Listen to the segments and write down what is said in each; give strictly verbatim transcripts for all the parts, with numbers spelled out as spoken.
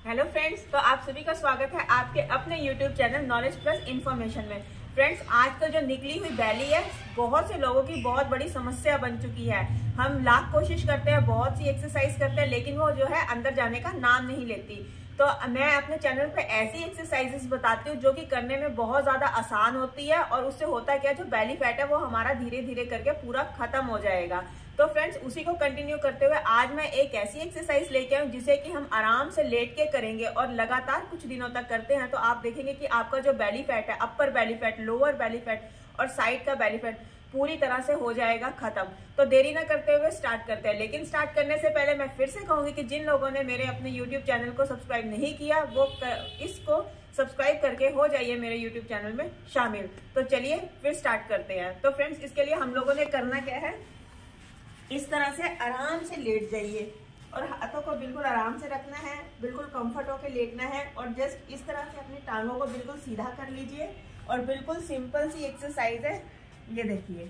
Hello friends, तो आप सभी का स्वागत है आपके अपने YouTube channel knowledge plus information में। फ्रेंड्स, आज तो जो निकली हुई बैली है बहुत से लोगों की बहुत बड़ी समस्या बन चुकी है। हम लाख कोशिश करते हैं, बहुत सी एक्सरसाइज करते हैं, लेकिन वो जो है अंदर जाने का नाम नहीं लेती। तो मैं अपने चैनल पे ऐसी एक्सरसाइजेस बताती हूँ जो कि करने में बहुत ज्यादा आसान होती है, और उससे होता क्या, जो बेली फैट है वो हमारा धीरे धीरे करके पूरा खत्म हो जाएगा। तो फ्रेंड्स, उसी को कंटिन्यू करते हुए आज मैं एक ऐसी एक्सरसाइज लेके आऊँ जिसे कि हम आराम से लेट के करेंगे और लगातार कुछ दिनों तक करते हैं तो आप देखेंगे कि आपका जो बेली फैट है, upper belly fat, lower belly fat और साइड का बेली फैट पूरी तरह से हो जाएगा खत्म। तो देरी ना करते हुए स्टार्ट करते हैं। लेकिन स्टार्ट करने से पहले मैं फिर से कहूंगी कि जिन लोगों ने मेरे अपने यूट्यूब चैनल को सब्सक्राइब नहीं किया वो इसको सब्सक्राइब करके हो जाइए मेरे यूट्यूब चैनल में शामिल। तो चलिए फिर स्टार्ट करते हैं। तो फ्रेंड्स, इसके लिए हम लोगों ने करना क्या है, इस तरह से आराम से लेट जाइए और हाथों को बिल्कुल आराम से रखना है, बिल्कुल कंफर्ट होकर लेटना है और जस्ट इस तरह से अपनी टांगों को बिल्कुल सीधा कर लीजिए। और बिल्कुल सिंपल सी एक्सरसाइज है, ये देखिए।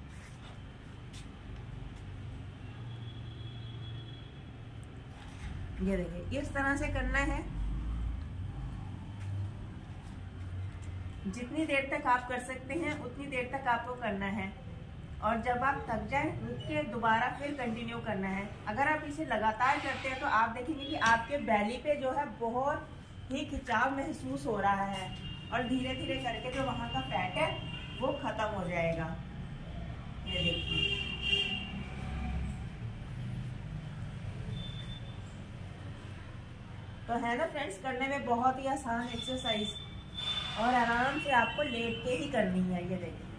ये देखिए, इस तरह से करना है। जितनी देर तक आप कर सकते हैं उतनी देर तक आपको करना है, और जब आप थक जाए रुक के दोबारा फिर कंटिन्यू करना है। अगर आप इसे लगातार करते हैं तो आप देखेंगे कि आपके बैली पे जो है बहुत ही खिंचाव महसूस हो रहा है, और धीरे धीरे करके जो वहाँ का फैट है वो खत्म हो जाएगा। ये देखिए, तो है ना फ्रेंड्स, करने में बहुत ही आसान एक्सरसाइज और आराम से आपको लेट के ही करनी है। ये देखिए,